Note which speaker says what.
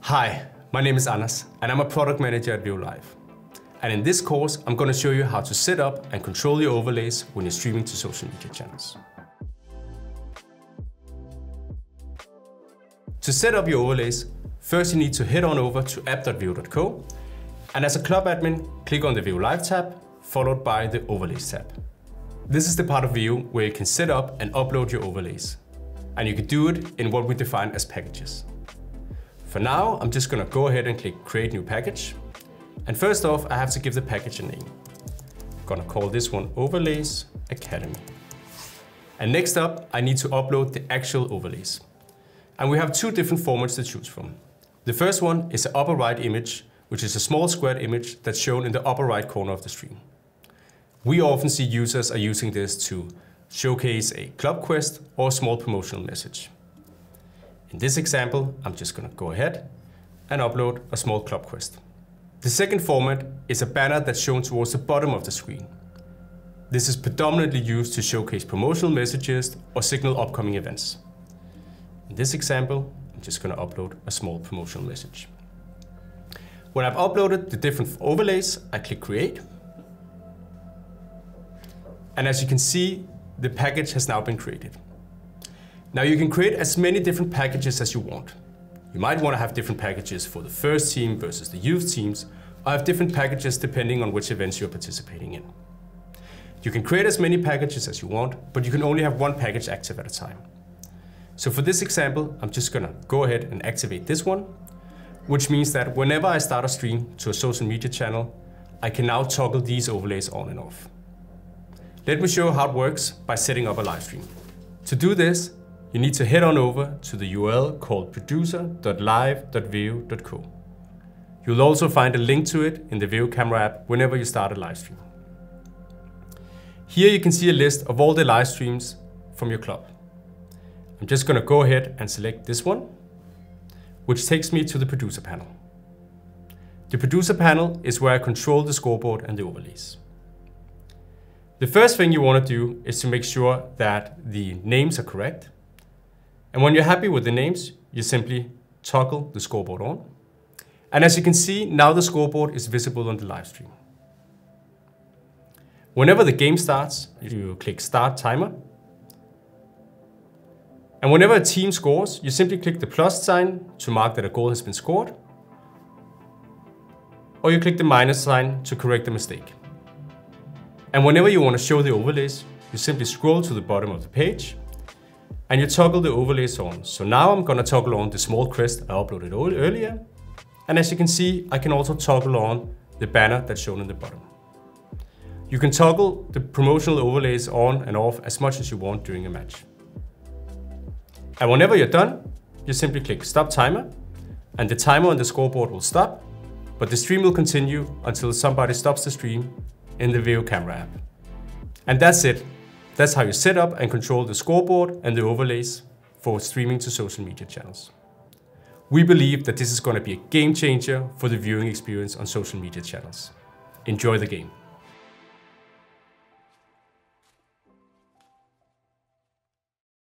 Speaker 1: Hi, my name is Anders and I'm a product manager at Veo Live. And in this course, I'm going to show you how to set up and control your overlays when you're streaming to social media channels. To set up your overlays, first you need to head on over to app.veo.co, and as a club admin, click on the Veo Live tab, followed by the Overlays tab. This is the part of Veo where you can set up and upload your overlays. And you can do it in what we define as packages. For now, I'm just going to go ahead and click Create New Package. And first off, I have to give the package a name. I'm going to call this one Overlays Academy. And next up, I need to upload the actual overlays. And we have two different formats to choose from. The first one is the upper right image, which is a small squared image that's shown in the upper right corner of the stream. We often see users are using this to showcase a club quest or a small promotional message. In this example, I'm just going to go ahead and upload a small club quest. The second format is a banner that's shown towards the bottom of the screen. This is predominantly used to showcase promotional messages or signal upcoming events. In this example, I'm just going to upload a small promotional message. When I've uploaded the different overlays, I click Create. And as you can see, the package has now been created. Now you can create as many different packages as you want. You might want to have different packages for the first team versus the youth teams, or have different packages depending on which events you're participating in. You can create as many packages as you want, but you can only have one package active at a time. So for this example, I'm just going to go ahead and activate this one, which means that whenever I start a stream to a social media channel, I can now toggle these overlays on and off. Let me show you how it works by setting up a live stream. To do this, you need to head on over to the URL called producer.live.veo.co. You'll also find a link to it in the Veo camera app whenever you start a live stream. Here you can see a list of all the live streams from your club. I'm just going to go ahead and select this one, which takes me to the producer panel. The producer panel is where I control the scoreboard and the overlays. The first thing you want to do is to make sure that the names are correct. And when you're happy with the names, you simply toggle the scoreboard on. And as you can see, now the scoreboard is visible on the live stream. Whenever the game starts, you click Start Timer. And whenever a team scores, you simply click the plus sign to mark that a goal has been scored. Or you click the minus sign to correct the mistake. And whenever you want to show the overlays, you simply scroll to the bottom of the page and you toggle the overlays on. So now I'm going to toggle on the small crest I uploaded earlier. And as you can see, I can also toggle on the banner that's shown in the bottom. You can toggle the promotional overlays on and off as much as you want during a match. And whenever you're done, you simply click Stop Timer and the timer on the scoreboard will stop, but the stream will continue until somebody stops the stream in the Veo camera app. And that's it. That's how you set up and control the scoreboard and the overlays for streaming to social media channels. We believe that this is going to be a game changer for the viewing experience on social media channels. Enjoy the game.